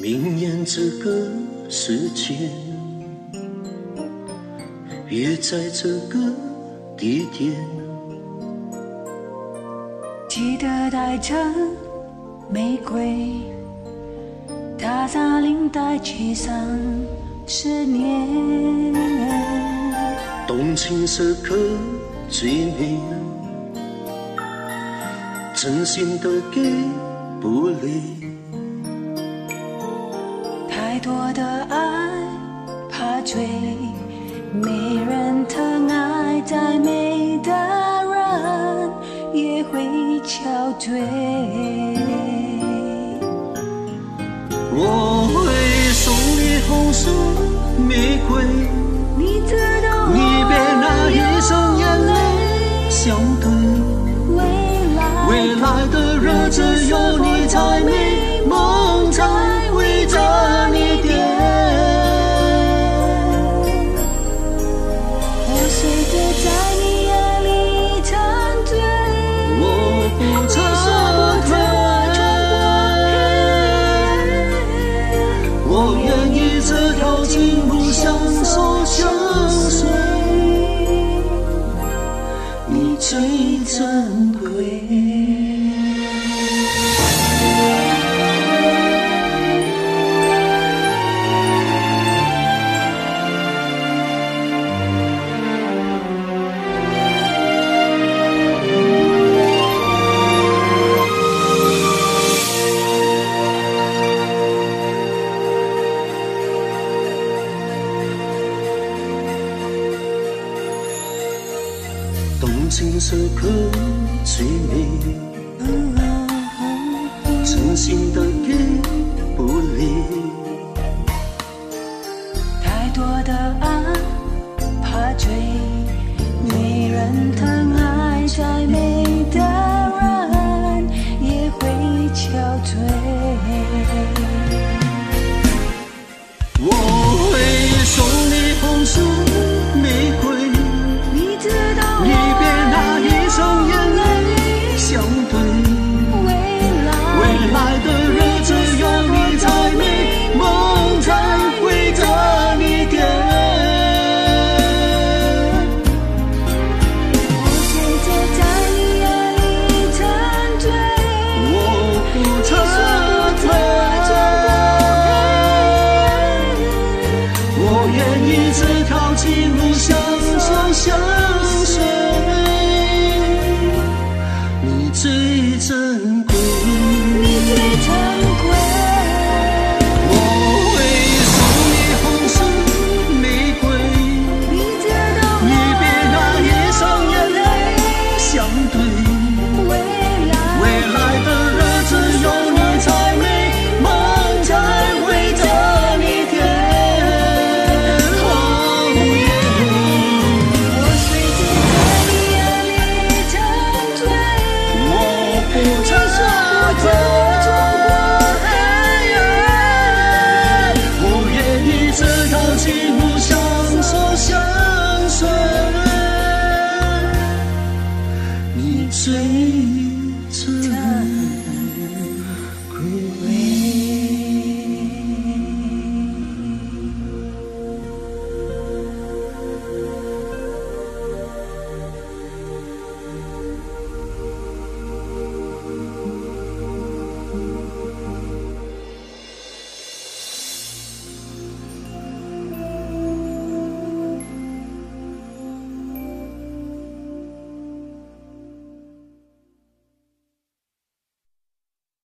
明年这个时间，约在这个地点， 记得带着玫瑰，他扎领带系上10年， 动情时刻最美，真心的给不累， 太多的爱怕追，没人疼爱再美的人也会憔悴。 我会送你红色玫瑰， 你知道你别拿一生眼泪相对，未来的日子有你才美，梦才围着你点。 我随着在你眼里沉醉， 我不撤退，我愿意这条情路相守相随，你最珍贵。动情时刻最美，真心的给不累， 太多的爱怕追，没人疼爱再美的人也会憔悴。 我会送你红色玫瑰， 你知道你别拿一生眼泪相对，未来的日子有你才美，梦才围着你点。 我随着在你眼里沉醉， 我不撤退，我愿意这条情路相守相随，你最珍贵， 你最珍贵。 我会送你红色玫瑰， 你知道你别拿一生眼泪相对，未来的日子有你才美，梦才围着你点。 我随着在你眼里沉醉， 我不撤退。